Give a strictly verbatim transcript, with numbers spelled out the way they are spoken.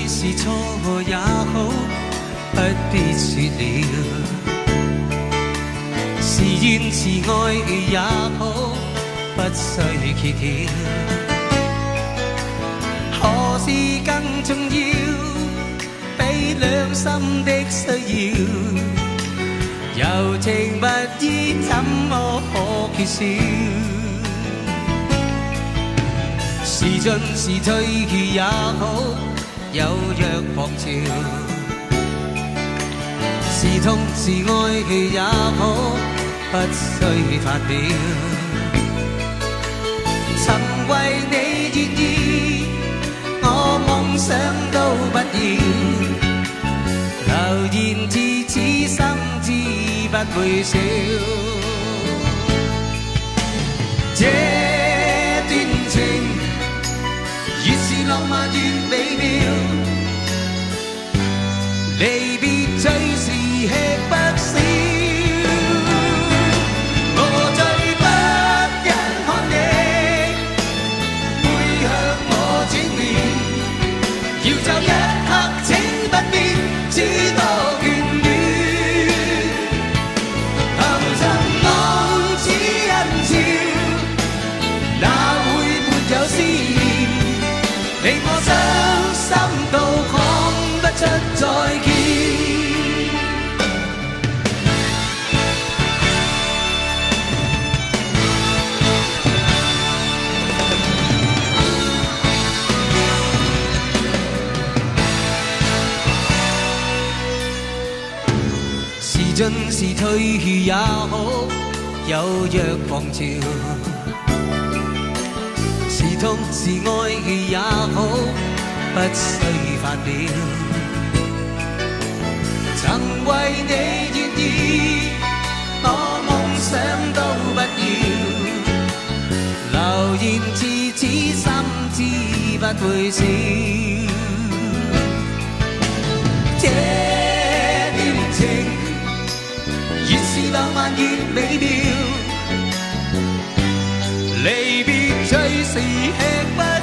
是錯也好，不必說了。是怨是愛也好，不需揭曉。何事更重要？比兩心的需要，柔情蜜意怎麼可缺少？是進是退也好，有若狂潮。是痛是愛也好，不需發表。曾為你願意，我夢想都不要。流言自此心知不會少。這段情越是浪漫越美妙，離別最是吃不消。我最不忍看你背向我轉面，要走一刻請不必只多眷戀。含塵浪似人潮，哪會沒有思念？令我傷心到講不出再見。是進是退也好，有若狂潮。是痛是愛也好，不需發表。曾為你願意，我夢想都不要。流言自此心知不會少。這段情越是浪漫越美妙，離別最是吃不